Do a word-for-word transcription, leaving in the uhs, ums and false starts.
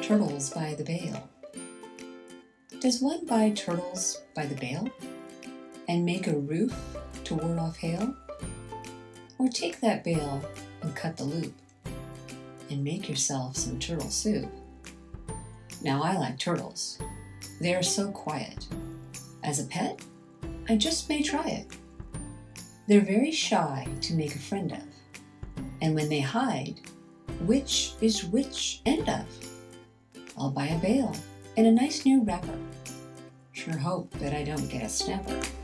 Turtles by the Bale. Does one buy turtles by the bale and make a roof to ward off hail? Or take that bale and cut the loop and make yourself some turtle soup? Now I like turtles. They are so quiet. As a pet, I just may try it. They're very shy to make a friend of, and when they hide, which is which end of? I'll buy a bale and a nice new wrapper. Sure hope that I don't get a snapper.